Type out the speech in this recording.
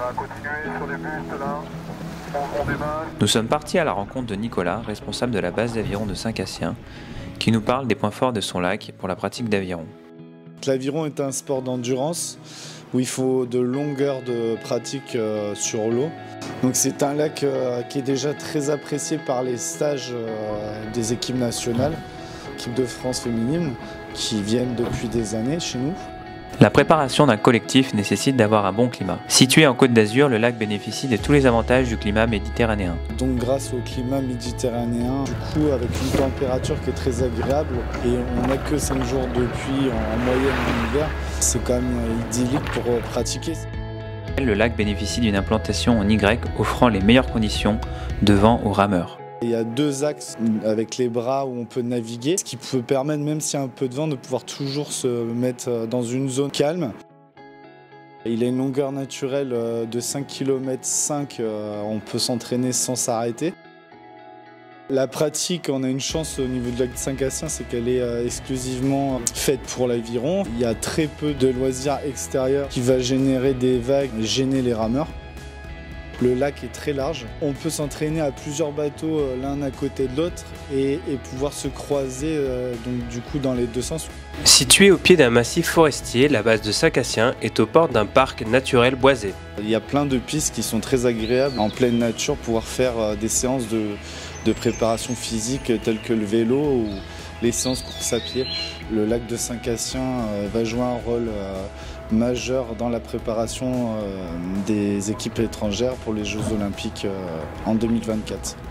va continuer sur les bustes là. On démarre. Nous sommes partis à la rencontre de Nicolas, responsable de la base d'aviron de Saint-Cassien, qui nous parle des points forts de son lac pour la pratique d'aviron. L'aviron est un sport d'endurance où il faut de longueurs de pratique sur l'eau. Donc c'est un lac qui est déjà très apprécié par les stages des équipes nationales, équipe de France féminine, qui viennent depuis des années chez nous. La préparation d'un collectif nécessite d'avoir un bon climat. Situé en Côte d'Azur, le lac bénéficie de tous les avantages du climat méditerranéen. Donc grâce au climat méditerranéen, du coup avec une température qui est très agréable et on n'a que 5 jours de pluie en moyenne en hiver, c'est quand même idyllique pour pratiquer. Le lac bénéficie d'une implantation en Y offrant les meilleures conditions de vent aux rameurs. Il y a 2 axes avec les bras où on peut naviguer, ce qui peut permettre, même s'il y a un peu de vent, de pouvoir toujours se mettre dans une zone calme. Il a une longueur naturelle de 5 km, on peut s'entraîner sans s'arrêter. La pratique, on a une chance au niveau du lac de Saint-Cassien, c'est qu'elle est exclusivement faite pour l'aviron. Il y a très peu de loisirs extérieurs qui va générer des vagues, gêner les rameurs. Le lac est très large. On peut s'entraîner à plusieurs bateaux l'un à côté de l'autre et pouvoir se croiser donc, du coup, dans les 2 sens. Située au pied d'un massif forestier, la base de Saint-Cassien est aux portes d'un parc naturel boisé. Il y a plein de pistes qui sont très agréables en pleine nature, pouvoir faire des séances de préparation physique telles que le vélo ou les séances course à pied. Le lac de Saint-Cassien va jouer un rôle majeur dans la préparation des équipes étrangères pour les Jeux Olympiques en 2024.